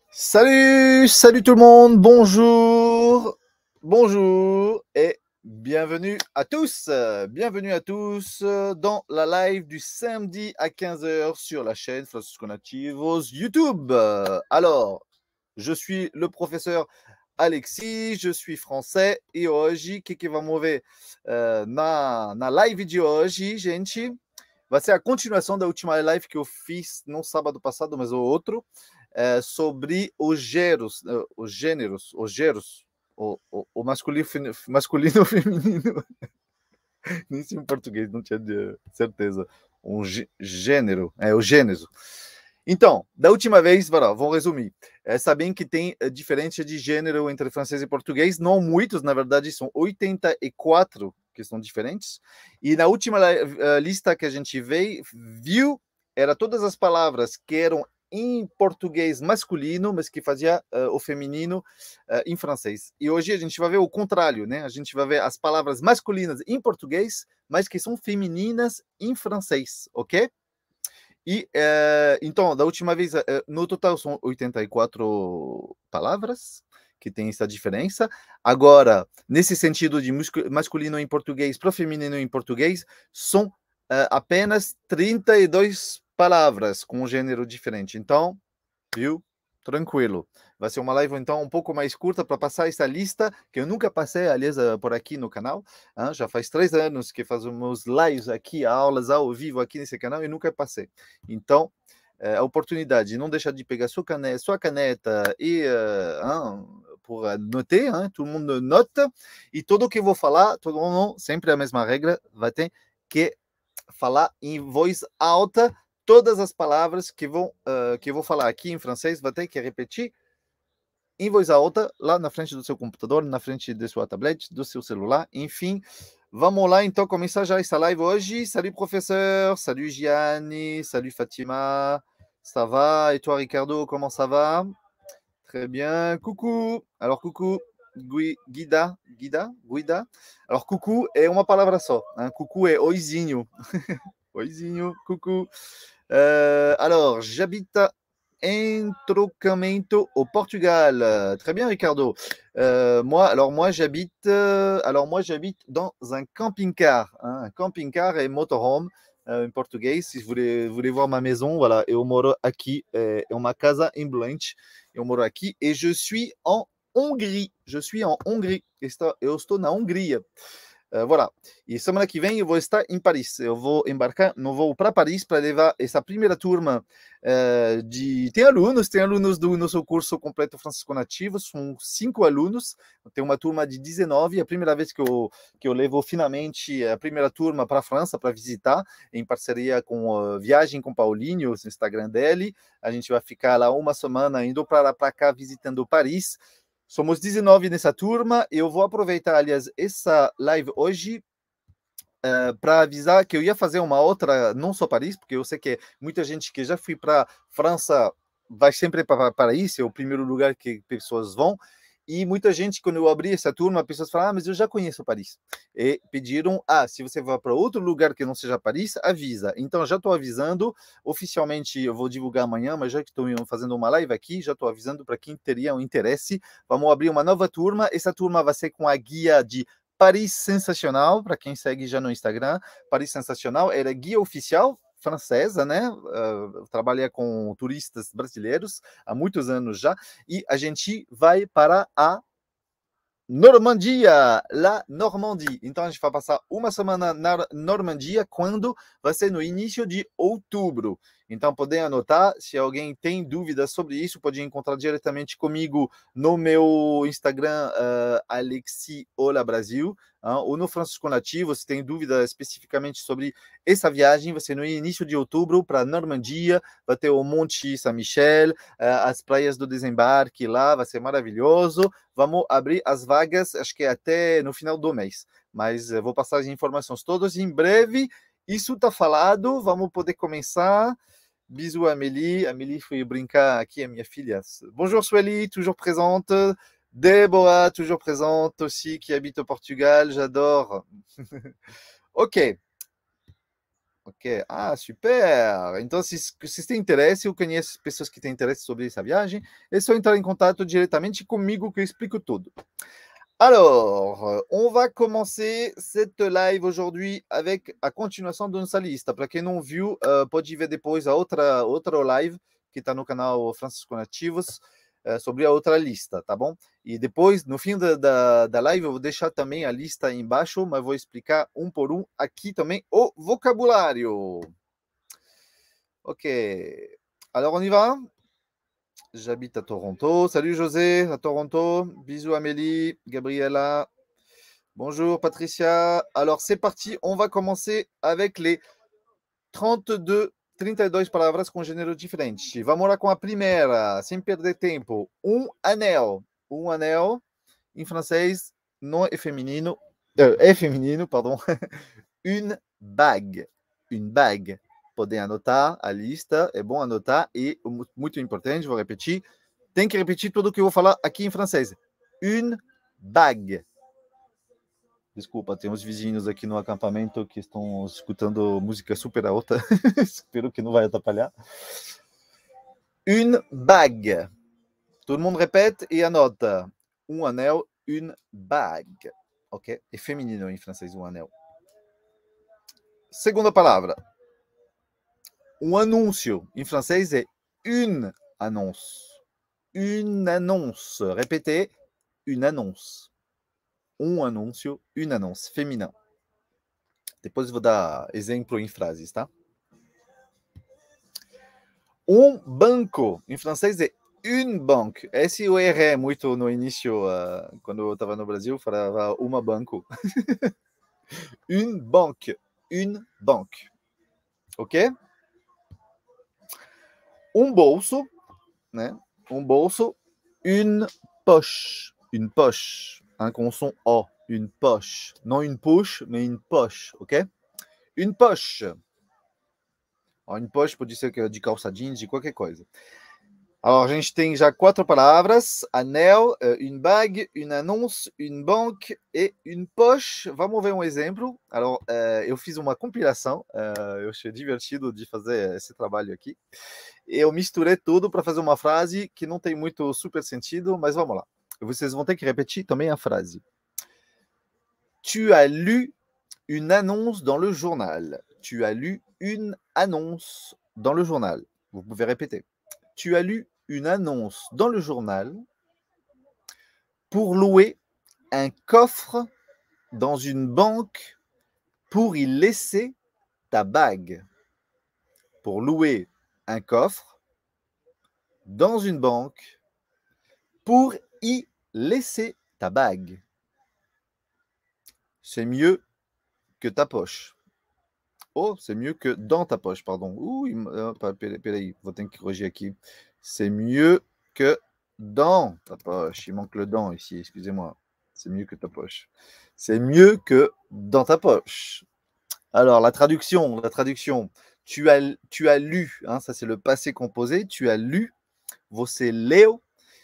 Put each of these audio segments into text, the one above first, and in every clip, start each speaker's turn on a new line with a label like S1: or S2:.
S1: Salut, salut tout le monde, bonjour, bonjour et bienvenue à tous dans la live du samedi à 15 heures sur la chaîne Francisco Nativos YouTube. Alors, je suis le professeur Alexis, je suis français e hoje, que vamos ver na live de hoje, gente, vai ser a continuação da última live que eu fiz no sábado passado, mas o outro, sobre os gêneros, o masculino, masculino feminino, nem sei em português, não tinha certeza. Gênero, o gênero. Então, da última vez, vamos resumir. Sabem que tem diferença de gênero entre francês e português, não muitos, na verdade, são 84 que são diferentes. E na última lista que a gente viu, era todas as palavras que eram em português masculino, mas que fazia o feminino em francês. E hoje a gente vai ver o contrário, né? A gente vai ver as palavras masculinas em português, mas que são femininas em francês, ok? E então, da última vez, no total são 84 palavras que tem essa diferença. Agora, nesse sentido de masculino em português para feminino em português, são apenas 32 palavras com um gênero diferente. Então, viu? Tranquilo. Vai ser uma live, então, um pouco mais curta para passar essa lista, que eu nunca passei, aliás, por aqui no canal. Já faz 3 anos que fazemos lives aqui, aulas ao vivo aqui nesse canal, e nunca passei. Então, a oportunidade, não deixar de pegar sua caneta e por noter, todo mundo nota, e tudo o que eu vou falar, todo mundo, sempre a mesma regra, vai ter que falar em voz alta. Todas as palavras que eu vou falar aqui em francês, vai ter que repetir em voz alta, lá na frente do seu computador, na frente de sua tablet, do seu celular, enfim. Vamos lá, então, começar já essa live hoje. Salut, professeur. Salut, Gianni. Salut, Fatima. Ça va? Et toi, Ricardo, comment ça va? Très bien. Coucou. Alors, coucou. Guida. Alors, coucou é uma palavra só. Coucou é oizinho. Oizinho, coucou. Alors, j'habite en Trocamento au Portugal. Très bien, Ricardo. Moi, j'habite dans un camping-car. Un camping-car et motorhome em português. Si vous voulez voir ma maison, voilà, eu moro aqui, é uma casa ambulante. Eu moro aqui et je suis en Hongrie. Eu estou na Hungria. Voilà. E semana que vem eu vou estar em Paris. Eu vou embarcar no voo para Paris para levar essa primeira turma Tem alunos do nosso curso completo Francisco Nativo, são 5 alunos. Tem uma turma de 19, a primeira vez que eu levo finalmente a primeira turma para a França para visitar, em parceria com Viagem com Paulinho, no Instagram dele. A gente vai ficar lá uma semana indo para cá visitando Paris. Somos 19 nessa turma. Eu vou aproveitar, aliás, essa live hoje para avisar que eu ia fazer uma outra, não só Paris, porque eu sei que muita gente que já foi para França vai sempre para Paris, é o primeiro lugar que pessoas vão. E muita gente, quando eu abri essa turma, pessoas falaram, mas eu já conheço Paris. E pediram, se você vai para outro lugar que não seja Paris, avisa. Então, já estou avisando, oficialmente eu vou divulgar amanhã, mas já que estou fazendo uma live aqui, já estou avisando para quem teria um interesse. Vamos abrir uma nova turma. Essa turma vai ser com a guia de Paris Sensacional, para quem segue já no Instagram. Paris Sensacional, ela é guia oficial, francesa, né? Trabalha com turistas brasileiros há muitos anos já, e a gente vai para a Normandia, la Normandie. Então a gente vai passar uma semana na Normandia, quando vai ser no início de outubro. Então podem anotar, se alguém tem dúvidas sobre isso, pode encontrar diretamente comigo no meu Instagram, Alexi Ola Brasil, ou no Francisco Nativo. Se tem dúvida especificamente sobre essa viagem, vai ser no início de outubro para a Normandia, vai ter o Monte Saint-Michel, as praias do desembarque lá, vai ser maravilhoso. Vamos abrir as vagas, acho que até no final do mês, mas vou passar as informações todas em breve. Isso está falado, vamos poder começar. Bisous, Amélie. Amélie foi brincar aqui, a minha filha. Bonjour, Sueli, toujours présente. Déborah, toujours présente aussi, qui habite au Portugal. J'adore. Ok. Ok. Ah, super! Então, se vocês têm interesse, eu conheço pessoas que têm interesse sobre essa viagem, é só entrar em contato diretamente comigo que eu explico tudo. Alors, on va commencer cette live aujourd'hui avec a continuação da nossa lista. Para quem não viu, pode ver depois a outra live que está no canal Francisco Nativos sobre a outra lista, tá bom? E depois, no fim da live, eu vou deixar também a lista aí embaixo, mas vou explicar um por um aqui também o vocabulário. Ok. Alors, on y va? J'habite à Toronto. Salut José, à Toronto. Bisous Amélie, Gabriella. Bonjour Patricia. Alors c'est parti, on va commencer avec les 32 palavras com gênero diferente. Vamos lá com a primeira, sem perder tempo. Anel. Anel, em francês, não é feminino. É feminino, pardon. Une bague. Une bague. Podem anotar a lista, é bom anotar. E, muito importante, vou repetir, tem que repetir tudo o que eu vou falar aqui em francês. Une bague. Desculpa, tem uns vizinhos aqui no acampamento que estão escutando música super alta. Espero que não vai atrapalhar. Une bague. Todo mundo repete e anota. Anel, une bague. Ok? É feminino em francês, anel. Segunda palavra. Anúncio. Em francês é une annonce. Une annonce. Répétez. Une annonce. Anúncio, une annonce. Féminin. Depois eu vou dar exemplo em frases, tá? Banco. Em francês é une banque. Esse eu errei muito no início, quando eu estava no Brasil, falava uma banco. Une banque. Une banque. Ok? Bolso, né? Bolso. Une poche. Une poche. Com o som O. Une poche. Não une poche, mais une poche. Ok? Une poche. Une poche pode ser de calça jeans, de qualquer coisa. Alors, a gente tem já 4 palavras: anel, une bague, une annonce, une banque e une poche. Vamos ver um exemplo. Alors, eu fiz uma compilação, eu achei divertido de fazer esse trabalho aqui. Eu misturei tudo para fazer uma frase que não tem muito super sentido, mas vamos lá. Vocês vão ter que repetir também a frase. Tu as lu une annonce dans le journal. Tu as lu une annonce dans le journal. Vous pouvez répéter. Tu as lu une annonce dans le journal pour louer un coffre dans une banque pour y laisser ta bague. Pour louer un coffre dans une banque pour y laisser ta bague. C'est mieux que ta poche. Oh, c'est mieux que dans ta poche, pardon. Peraí, vou ter que corrigir aqui. C'est mieux que dans ta poche. Il manque le dans ici, excusez-moi. C'est mieux que ta poche. C'est mieux que dans ta poche. Alors, la traduction. Tu as lu, hein, ça c'est le passé composé. Tu as lu, você leu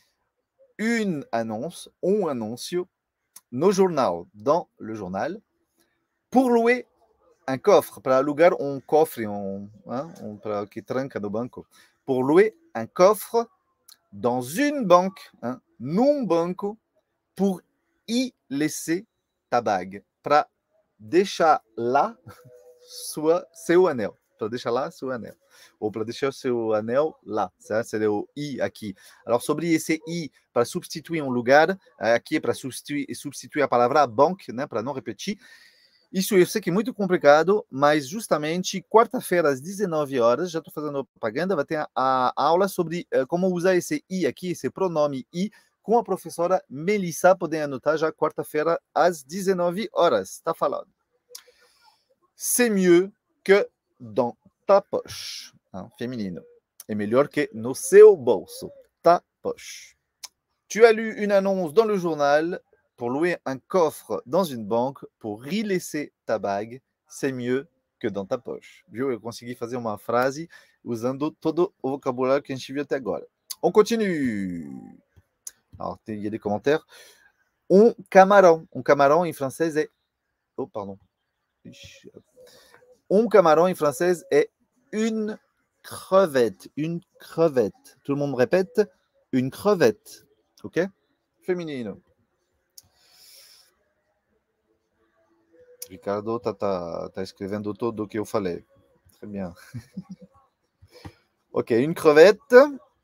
S1: une annonce, anúncio, no jornal, dans le journal, pour louer un coffre, para alugar cofre, para que tranca no banco, pour louer un coffre dans une banque, num banco, pour y laisser ta bague, para deixar lá seu anel, para deixar lá seu anel, ou para deixar seu anel lá, certo? Seria o i aqui. Alors, sobre esse i, para substituir um lugar, aqui é para substituir a palavra banque, né, para não repetir. Isso eu sei que é muito complicado, mas justamente quarta-feira às 19 horas, já estou fazendo propaganda, vai ter a aula sobre como usar esse i aqui, esse pronome i, com a professora Melissa. Podem anotar já quarta-feira às 19 horas. Está falando. C'est mieux que dans ta poche. Feminino. É melhor que no seu bolso. Ta poche. Tu as lu une annonce dans le journal pour louer un coffre dans une banque pour y laisser ta bague. C'est mieux que dans ta poche. Viu? Eu consegui fazer uma frase usando todo o vocabulário que a gente viu até agora. On continue. Alors, il y a des commentaires. Camarão. Camarão em francês é... Oh, pardon. camarão em francês é une crevette. Une crevette. Tout le monde répète une crevette. Ok? Feminino. Ricardo tá escrevendo tudo o que eu falei. Très bien. Ok, une crevette.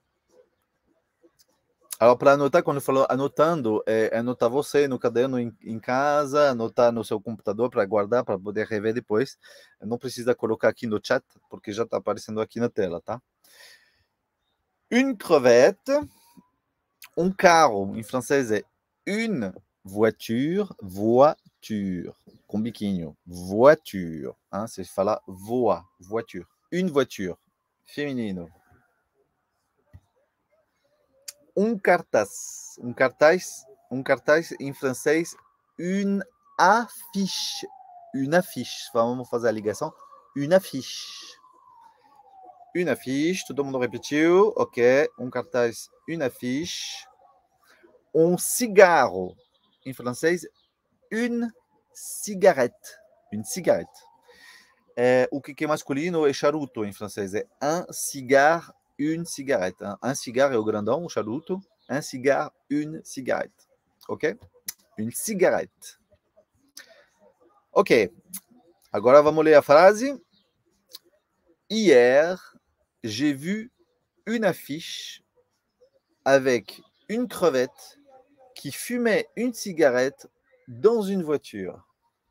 S1: Alors, para anotar, quando falou anotando, é anotar você no caderno em casa, anotar no seu computador para guardar, para poder rever depois. Não precisa colocar aqui no chat, porque já está aparecendo aqui na tela, tá? Une crevette. Carro, em francês, é une voiture, voiture. Com biquinho. Voiture. Hein? Você fala voa, voiture. Une voiture. Feminino. Cartaz. Cartaz em francês, une affiche. Une affiche. Vamos fazer a ligação. Une affiche. Une affiche. Todo mundo repetiu. Ok. Cartaz, une affiche. Cigarro. Em francês, une cigarette. Une cigarette. O que é masculino é charuto em francês. É un cigare, une cigarette. Un cigare é o grandão, o charuto. Un cigare, une cigarette. Ok? Une cigarette. Ok. Agora vamos ler a frase. Hier, j'ai vu une affiche avec une crevette qui fumait une cigarette dans une voiture.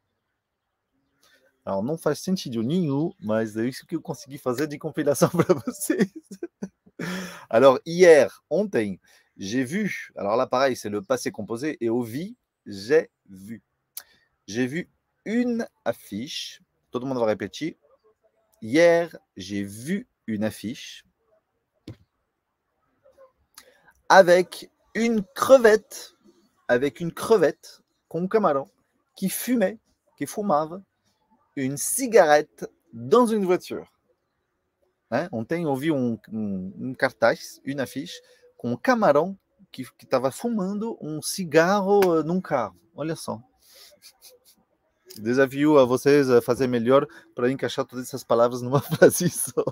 S1: Alors, não faz sentido nenhum, mas é isso que eu consegui fazer de compilação para vocês. Alors, hier, ontem, j'ai vu. Alors là, pareil, c'est le passé composé. Et au vi, j'ai vu. J'ai vu une affiche. Todo mundo vai repetir. Hier, j'ai vu une affiche avec une crevette. Avec une crevette, com camarão, qui fumait, qui fumava, une cigarette dans une voiture. Né? Ontem eu vi cartaz, une affiche, com um camarão que estava fumando um cigarro num carro. Olha só. Desafio a vocês a fazer melhor para encaixar todas essas palavras numa frase só.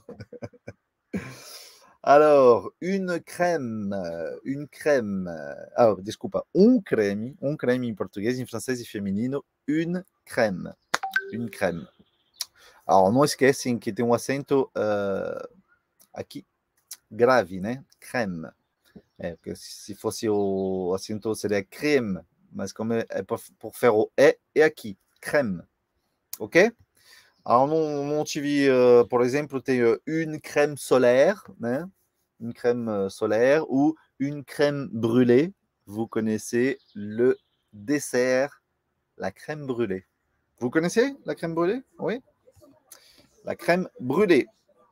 S1: Alors, une crème. Ah, desculpa, creme em português, em francês e feminino, une crème. Une crème. Alors, não esquecem que tem um acento aqui grave, né? Crème. Porque se fosse o acento seria crème, mas como é por faire o é aqui, crème. Ok? Alors, não tive, por exemplo, tem une crème solaire, né? Une crème solaire ou une crème brûlée. Vous connaissez le dessert, la crème brûlée. Vous connaissez la crème brûlée? Oui? La crème brûlée.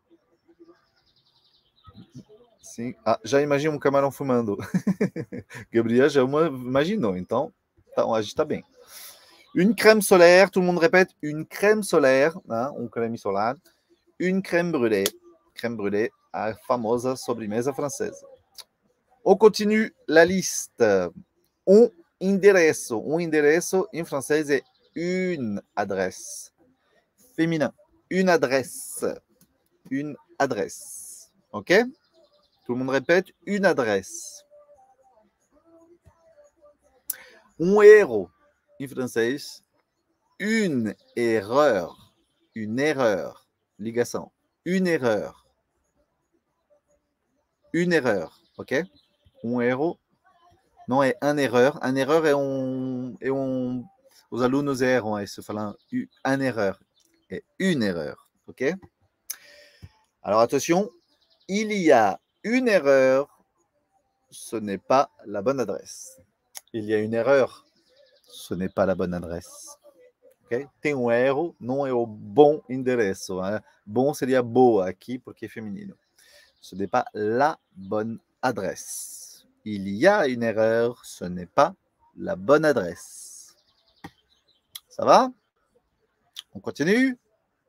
S1: Sim. Ah, já imagina um camarão fumando. Gabriel já imaginou, então a gente está bem. Une crème solaire, tout le monde répète, une crème solaire, hein, crème solar. Une crème brûlée. Crème brûlée, a famosa sobremesa francesa. On continue la liste. Endereço. Endereço em francês é une adresse. Féminin. Une adresse. Une adresse. Ok? Tout le monde répète, une adresse. Erro. Em francês, une erreur. Une erreur. Ligação. Une erreur. Une erreur. Ok? Erro. Não é un erreur. Un erreur é os alunos erram aí, se falam un erreur. É une erreur. Ok? Alors attention, il y a une erreur, ce n'est pas la bonne adresse. Il y a une erreur, ce n'est pas la bonne adresse. Okay? Tem erro, não é o bom endereço. Hein? Bom seria boa aqui, porque é feminino. Ce n'est pas la bonne adresse. Il y a une erreur, ce n'est pas la bonne adresse. Ça va? On continue?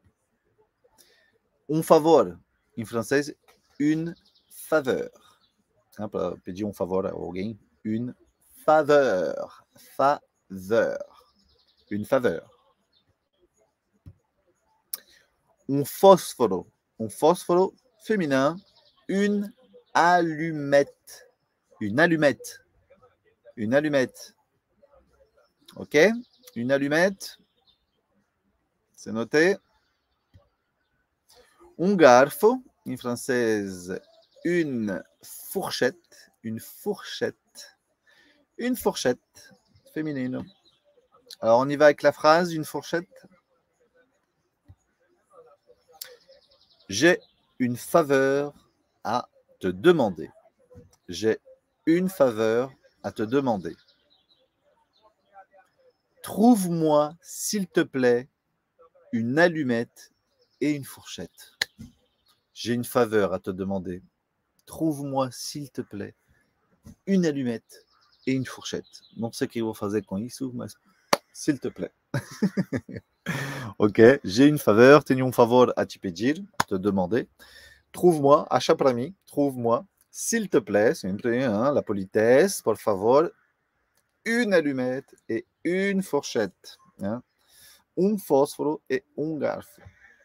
S1: Favor. Em francês, une faveur. Para pedir favor a alguém, une faveur. Faveur. Une faveur. um fósforo féminin, une allumette. Une allumette. Une allumette. OK? Une allumette. C'est noté. Un garfo, en française, une fourchette. Une fourchette. Une fourchette féminine. Alors, on y va avec la phrase, une fourchette. J'ai une faveur à te demander. J'ai une faveur à te demander. Trouve-moi, s'il te plaît, une allumette et une fourchette. J'ai une faveur à te demander. Trouve-moi, s'il te plaît, une allumette et une fourchette. Não sei o que eu vou fazer com isso, mas s'il te plaît. Ok, j'ai une faveur, tenho um favor a te pedir, a te demander. Trouve-moi, acha para mim, trouve-moi, s'il te plaît, sempre, hein, la politesse, por favor, une allumette et une fourchette. Hein, um fósforo et un garfo.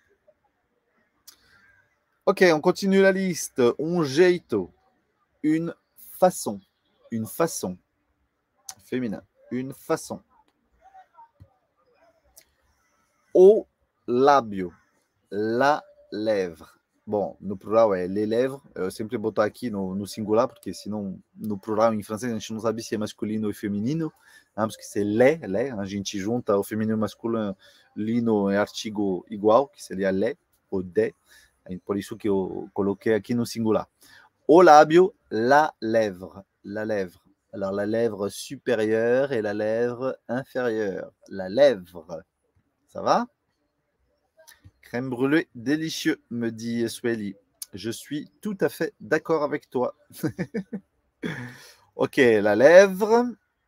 S1: Ok, on continue la liste. Un jeito, une façon, féminin, une façon. O lábio, la lèvre. Bom, no plural é les lèvres. Eu sempre boto aqui no singular, porque senão no plural em francês a gente não sabe se é masculino ou feminino, né? Porque se é les, a gente junta o feminino e o masculino é artigo igual, que seria les ou des. Por isso que eu coloquei aqui no singular. Au lábio, la lèvre. Alors la lèvre supérieure et la lèvre inférieure. La lèvre. Ça va? Crème brûlée délicieux, me dit Sueli. Je suis tout à fait d'accord avec toi. Ok, la lèvre.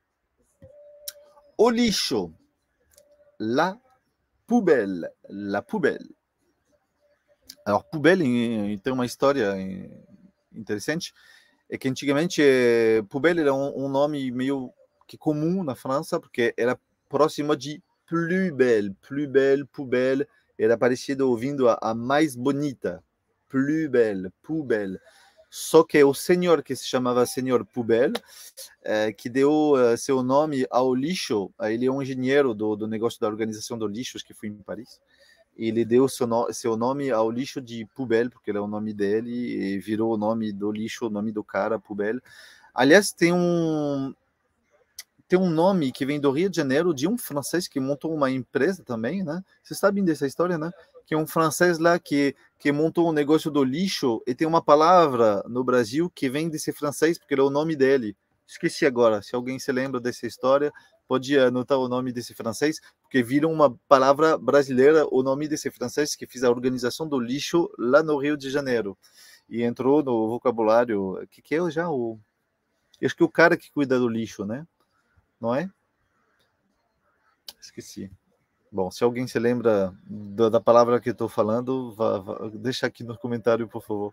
S1: Au lixo, la poubelle. La poubelle. Alors, poubelle tem uma história interessante. É que antigamente poubelle era um nome meio que comum na França, porque era próximo de plus belle, poubelle. Era parecido ouvindo a mais bonita. Plus belle, poubelle. Só que o senhor que se chamava Senhor Poubelle, que deu seu nome ao lixo, ele é um engenheiro do negócio da organização do lixo, acho que foi em Paris. Ele deu seu nome ao lixo de Poubelle, porque era o nome dele, e virou o nome do lixo, o nome do cara, Poubelle. Aliás, tem um nome que vem do Rio de Janeiro, de um francês que montou uma empresa também, né? Vocês sabem dessa história, né? Que é um francês lá que montou um negócio do lixo, e tem uma palavra no Brasil que vem desse francês, porque era o nome dele. Esqueci agora, se alguém se lembra dessa história, pode anotar o nome desse francês, porque viram uma palavra brasileira, o nome desse francês que fez a organização do lixo lá no Rio de Janeiro. E entrou no vocabulário, que é já o... Acho que é o cara que cuida do lixo, né? Não é? Esqueci. Bom, se alguém se lembra da palavra que eu estou falando, deixa aqui no comentário, por favor.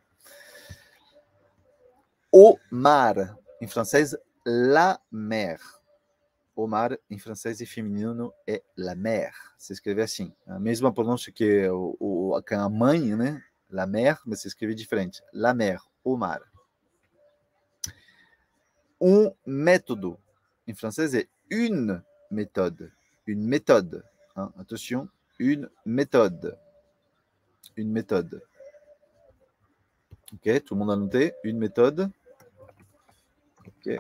S1: O mar, em francês, la mer. O mar, em francês e feminino, é la mer. Se escreve assim. A mesma pronúncia que a mãe, né? La mer, mas se escreve diferente. La mer, o mar. Um método, em francês, é une méthode. Une méthode. Hein, attention, une méthode. Une méthode. Ok, tout le monde a noté? Une méthode. Ok.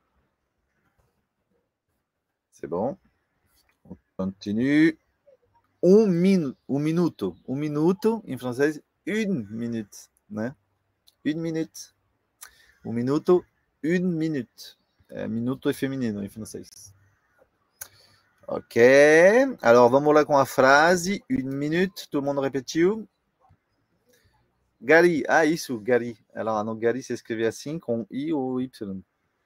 S1: C'est bon. On continue. Un minuto. Un minuto, em francês, une minute. Né? Une minute. Un minuto, une minute. Minuto é feminino em francês. Ok. Alors, vamos lá com a frase. Une minute. Tout le monde repetiu? Gary. Ah, isso, Gary. Alors, não, Gary se escreveu assim, com I ou Y.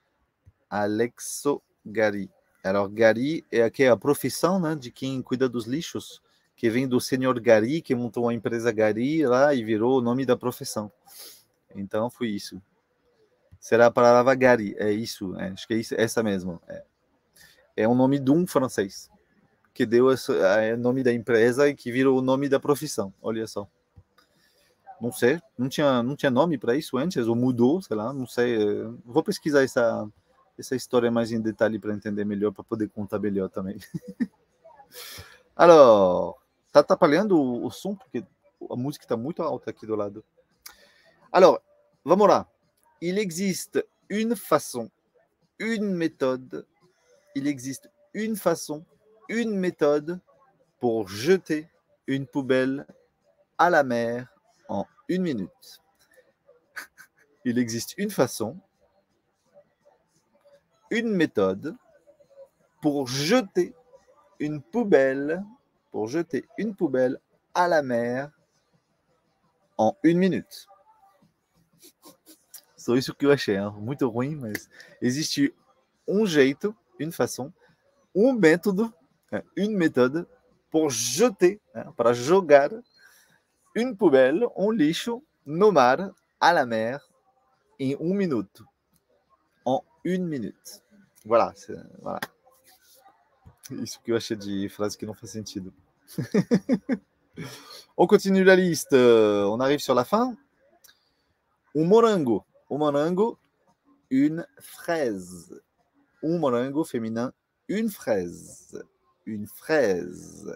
S1: Alexo Gary. Alors, Gary é aqui a profissão, né, de quem cuida dos lixos, que vem do senhor Gary, que montou a empresa Gary lá e virou o nome da profissão. Então, foi isso. Será a palavra Gary. É isso. Acho que é isso, essa mesmo. É um nome de um francês. que deu o nome da empresa e que virou o nome da profissão. Olha só. Não sei, não tinha nome para isso antes, ou mudou, sei lá, não sei. Vou pesquisar essa história mais em detalhe para entender melhor, para poder contar melhor também. Alors, tá atrapalhando o som, porque a música está muito alta aqui do lado. Alors, vamos lá. Il existe une façon, une méthode, il existe une façon, une méthode pour jeter une poubelle à la mer en 1 minute. Il existe une façon, une méthode pour jeter une poubelle à la mer en 1 minute. Só isso que eu achei, hein? Muito ruim, mas existe um jeito, une façon, um método, une méthode pour jeter, para jogar une poubelle, lixo, no mar, à la mer, em 1 minuto. En 1 minute. Voilà, voilà. Isso que eu achei de frase que não faz sentido. On continue la liste. On arrive sur la fin. Un morango. Un morango, une fraise. Un morango féminin, une fraise. Une fraise.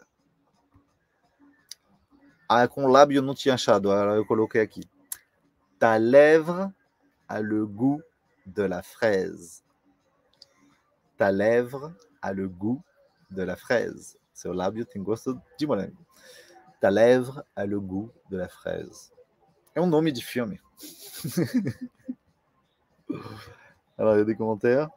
S1: Ah, com lábio eu não tinha achado, eu coloquei aqui. Ta lèvre a le goût de la fraise. Ta lèvre a le goût de la fraise. Seu lábio tem gosto de morango. Ta lèvre a le goût de la fraise. É um nome de filme. Alors, il y a des commentaires.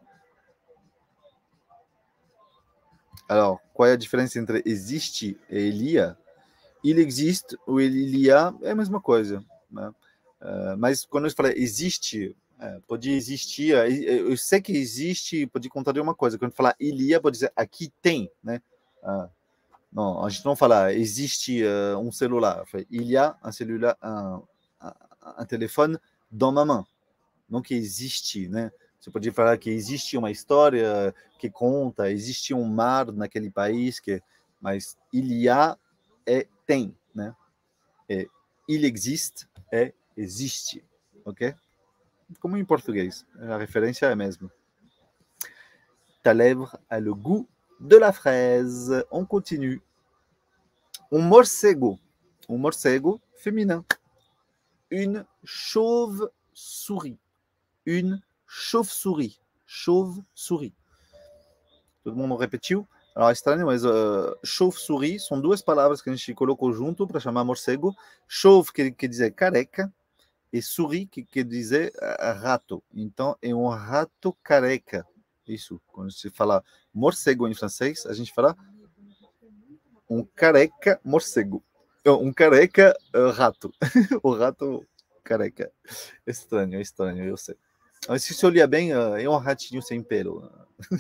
S1: Alors, qual é a diferença entre existe e il y a? Il existe ou il y a é a mesma coisa, né? Mas quando eu falei existe, pode existir, eu sei que existe, pode contar de uma coisa. Quando falar il y a, pode dizer aqui tem, né? Não, a gente não fala existe um celular. Il y a un celular, un telefone dans ma main. Não que existe, né? Você pode falar que existe uma história que conta, existe um mar naquele país, mas il y a é tem, né? Il existe é existe, ok? Como em português, a referência é a mesma. Ta lèvre a le goût de la fraise. On continue. Un morcego féminin. Une chauve-souris. Une chauve-souris. Chauve-souris. Todo mundo repetiu? Alors, é estranho, mas chauve-souris são duas palavras que a gente colocou junto para chamar morcego. Chauve quer dizer careca e souris que quer dizer rato. Então, é um rato careca. Isso, quando se fala morcego em francês, a gente fala um careca morcego. Um careca rato. O rato careca. Estranho, eu sei. Mas se você olhar bem, é um ratinho sem pelo.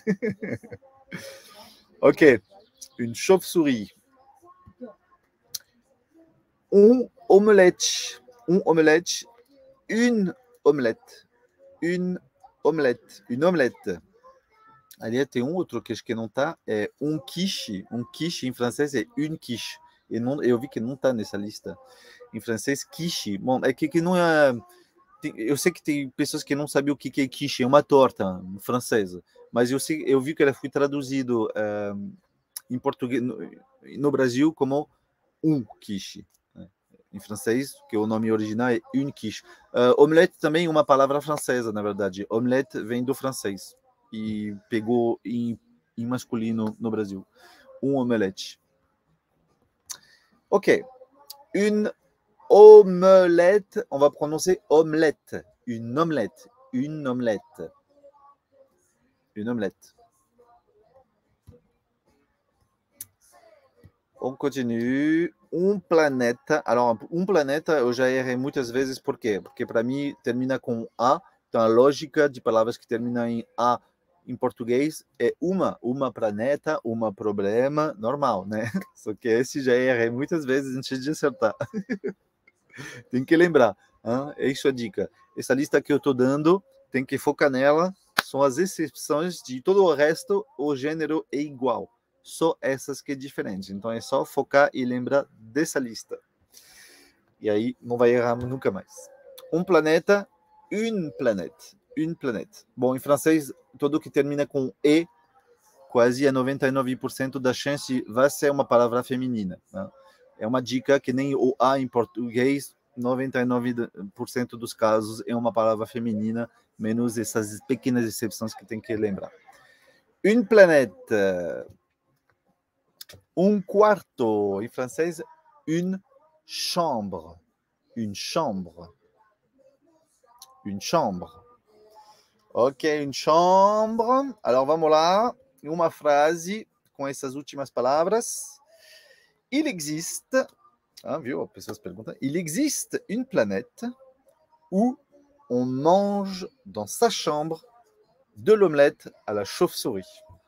S1: Ok. Une chauve-souris. Un omelette. Un omelette. Une omelette. Une omelette. Une omelette. Ali tem outro que acho que não está, é um quiche. Um quiche em francês é une quiche. E não, eu vi que não está nessa lista. Em francês, quiche. Bom, é que não é... Eu sei que tem pessoas que não sabem o que é quiche, é uma torta francesa. Mas eu vi que ela foi traduzido em português no Brasil como um quiche. Em francês, que o nome original é une quiche. Omelette também é uma palavra francesa, na verdade. Omelette vem do francês e pegou em masculino no Brasil. Um omelette. Ok. Une omelette, on va prononcer omelette. Une omelette. Une omelette. Une omelette. On continue. Um planeta. Alors, um planeta eu já errei muitas vezes. Por quê? Porque para mim termina com A. Então, a lógica de palavras que terminam em A em português é uma planeta, uma problema, normal, né? Só que esse já errei muitas vezes antes de acertar. Tem que lembrar. É isso a dica. Essa lista que eu estou dando, tem que focar nela. São as exceções de todo o resto, o gênero é igual. só essas que é diferente. Então é só focar e lembrar dessa lista. E aí não vai errar nunca mais. Um planeta, une planète. Une planète. Bom, em francês, tudo que termina com E, quase a 99% da chance vai ser uma palavra feminina. Né? É uma dica que nem o A em português, 99% dos casos é uma palavra feminina, menos essas pequenas exceções que tem que lembrar. Une planète. Um quarto. Em francês, une chambre. Une chambre. Une chambre. Ok, une chambre. Alors, vamos lá. Uma frase com essas últimas palavras. Il existe, viu? As pessoas perguntam. Il existe une planète où on mange dans sa chambre de l'omelette à la chauve-souris.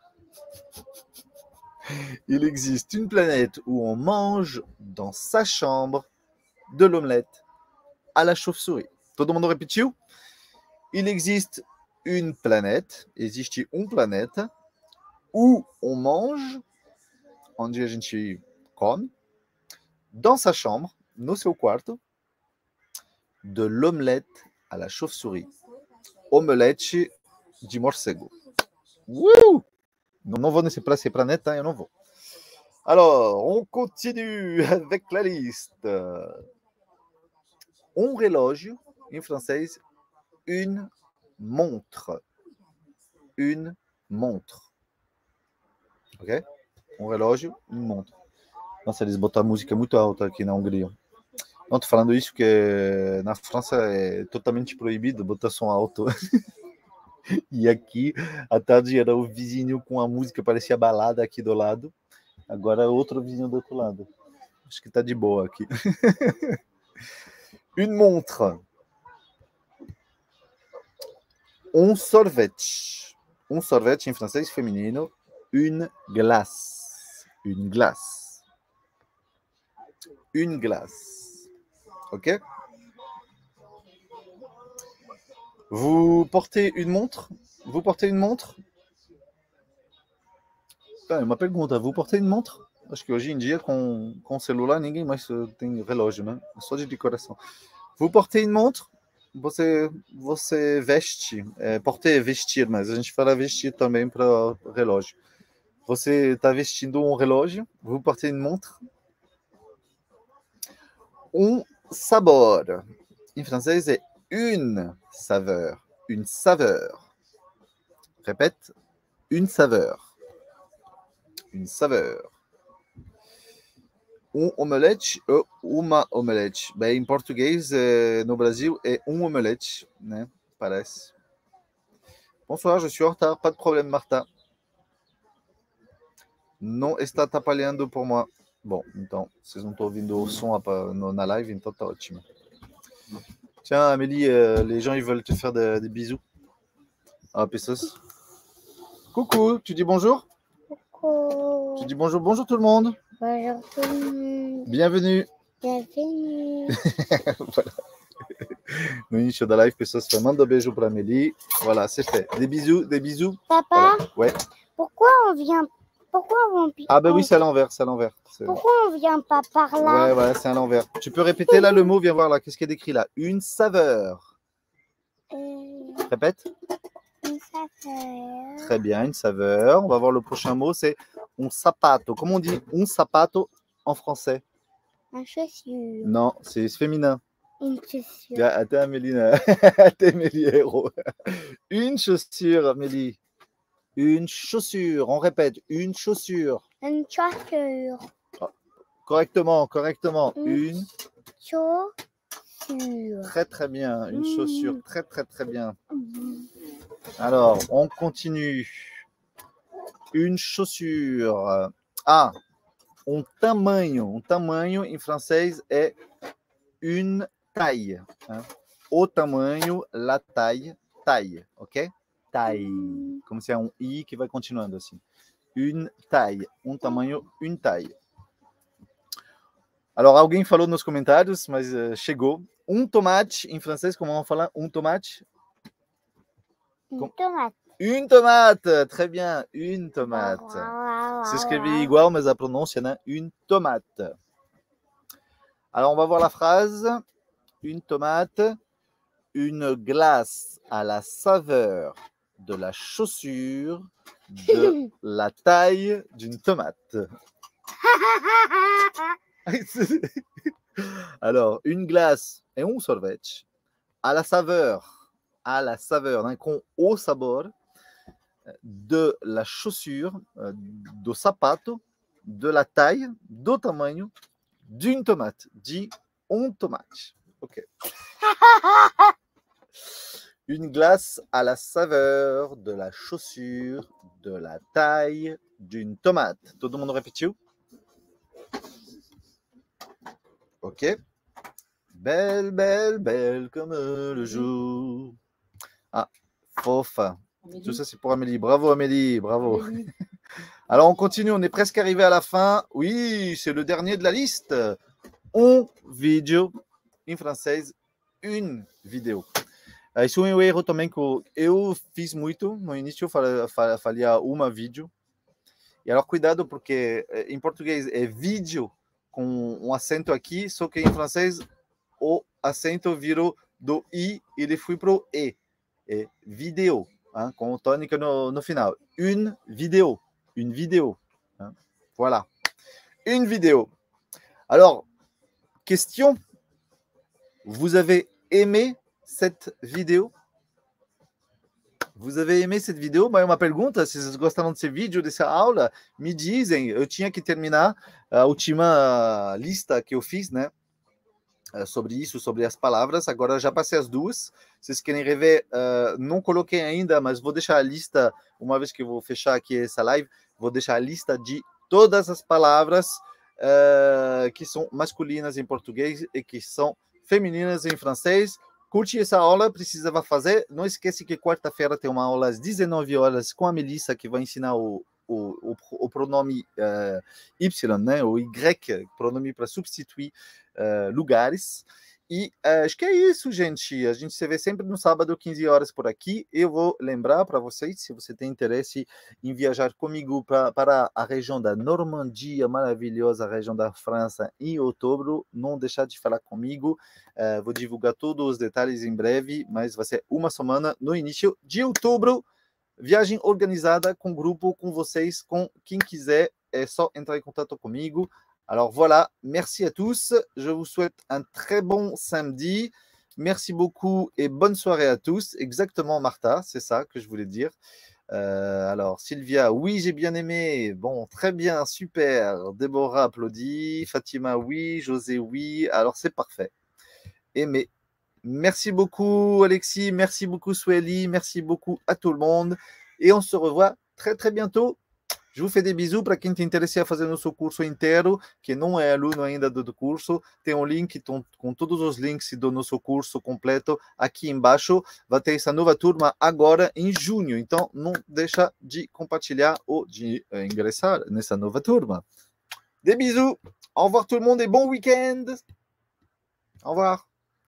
S1: Il existe une planète où on mange dans sa chambre de l'omelette à la chauve-souris. Todo mundo repetiu? Il existe une planète, existe planeta, où on mange, onde a gente come, dans sa chambre, no seu quarto, de l'omelette à la chauve-souris. Omelete de morcego. Não vou nesse planeta, eu não vou. Alors, on continue avec la liste. Un relógio, em francês, une montre. Une montre. Ok? Um relógio, une montre. Nossa, eles botaram a música muito alta aqui na Hungria. Não, tô falando isso porque na França é totalmente proibido botar som alto. E aqui, à tarde, era o vizinho com a música, parecia balada aqui do lado. Agora é outro vizinho do outro lado. Acho que tá de boa aqui. Une montre. Um sorvete. Um sorvete em francês feminino. Une glace. Une glace. Une glace. Ok? Vous portez une montre? Vous portez une montre? Uma pergunta, vous portez une montre? Acho que hoje em dia, com celular, ninguém mais tem relógio, né? Só de decoração. Vous portez une montre? Você veste. Porter é vestir, mas a gente fala vestir também para relógio. Você está vestindo um relógio? Vous portez une montre? Um sabor. Em francês é une saveur. Une saveur. Répète, une saveur. Une saveur. Um omelete ou uma omelete. Bem, em português, no Brasil, é um omelete, né? Parece. Bonsoir, je suis en retard. Pas de problème, Martha. Não está atrapalhando por moi. Bom, então, vocês não estão ouvindo o som na live, então tá ótimo. Tiens, Amélie, les gens, ils veulent te faire des bisous. Ah, pessoas. Coucou, tu dis bonjour?
S2: Coucou.
S1: Tu dis bonjour, bonjour tout le monde.
S2: Bonjour tout le monde.
S1: Bienvenue.
S2: Bienvenue.
S1: Voilà. No início da live, pessoas manda beijo para Amélie. Voilà, c'est fait. Des bisous, des bisous.
S2: Papa,
S1: Voilà. Ouais.
S2: Pourquoi on
S1: Ah ben oui, c'est à l'envers, c'est à l'envers.
S2: Pourquoi on vient pas par là?
S1: Ouais, voilà, c'est à l'envers. Tu peux répéter là le mot, viens voir là, qu'est-ce qui est écrit là? Une saveur. Répète.
S2: Une saveur.
S1: Très bien, une saveur. On va voir le prochain mot, c'est un sapato. Comment on dit un sapato en français?
S2: Un chaussure.
S1: Non, c'est féminin.
S2: Une chaussure.
S1: Attends, Amélie. Attends, Amélie, héros. Une chaussure, Amélie. Une chaussure. On répète, une chaussure.
S2: Une chaussure.
S1: Correctement, correctement. Une
S2: chaussure.
S1: Très, très bien. Une chaussure. Très, très, très bien. Alors, on continue. Une chaussure. Ah, um tamanho. Um tamanho em francês é une taille. Hein? O tamanho, la taille, taille, ok? Taille. Como se é um i que vai continuando assim. Une taille. Um tamanho, une taille. Alors, alguém falou nos comentários, mas chegou. Um tomate, em francês, como vamos falar? Um tomate?
S2: Une tomate.
S1: Une tomate, très bien, une tomate. C'est escrever igual, mais a pronúncia, né? Une tomate. Alors, on va voir la phrase. Une tomate, une glace à la saveur de la chaussure de la taille d'une tomate. Alors, une glace et un sorvete à la saveur, né, com o sabor de la chaussure, do sapato, de la taille, do tamanho d'une tomate, de tomate. Ok. Une glace à la saveur de la chaussure de la taille d'une tomate. Todo mundo repetiu? Ok. Belle, belle, belle comme le jour. Ah, fofa. Amélie. Tout ça, c'est pour Amélie. Bravo, Amélie. Bravo. Amélie. Alors, on continue. On est presque arrivé à la fin. Oui, c'est le dernier de la liste. Un vídeo em francês. Une vidéo. Isso é um erro também que eu fiz muito. No início, eu falia uma vídeo. E agora, cuidado, porque em português é vídeo com um acento aqui, só que em francês o acento virou do I e ele foi para o E. É vidéo, hein, com tônica no final. Une vidéo. Une vidéo. Hein. Voilà. Une vidéo. Alors, question. Vous avez aimé cette vidéo? Vous avez aimé cette vidéo? Uma pergunta, se vocês gostaram desse vídeo, dessa aula, me dizem. Eu tinha que terminar a última lista que eu fiz, né? Sobre isso, sobre as palavras. Agora já passei as duas. Se vocês querem rever, não coloquei ainda, mas vou deixar a lista, uma vez que eu vou fechar aqui essa live, vou deixar a lista de todas as palavras que são masculinas em português e que são femininas em francês. Curte essa aula, precisava fazer. Não esquece que quarta-feira tem uma aula às 19 horas com a Melissa, que vai ensinar o pronome Y, né? O Y, pronome para substituir lugares. E acho que é isso, gente. A gente se vê sempre no sábado, 15 horas por aqui. Eu vou lembrar para vocês, se você tem interesse em viajar comigo para a região da Normandia, maravilhosa região da França, em outubro, não deixar de falar comigo. Vou divulgar todos os detalhes em breve, mas vai ser uma semana no início de outubro. Viagem organizada com grupo, com vocês, com quem quiser. É só entrar em contato comigo. Alors voilà, merci à tous. Je vous souhaite un très bon samedi. Merci beaucoup et bonne soirée à tous. Exactement, Martha, c'est ça que je voulais dire. Alors, Sylvia, oui, j'ai bien aimé. Bon, très bien, super. Déborah applaudit. Fatima, oui. José, oui. Alors, c'est parfait. Aimé. Merci beaucoup, Alexis. Merci beaucoup, Sueli. Merci beaucoup à tout le monde. Et on se revoit très, très bientôt. Je vous fais des bisous para quem tem interesse a fazer nosso curso inteiro, que não é aluno ainda do curso. Tem um link com todos os links do nosso curso completo aqui embaixo. Vai ter essa nova turma agora em junho. Então, não deixa de compartilhar ou de ingressar nessa nova turma. Des bisous. Au revoir tout le monde et bon week-end. Au revoir.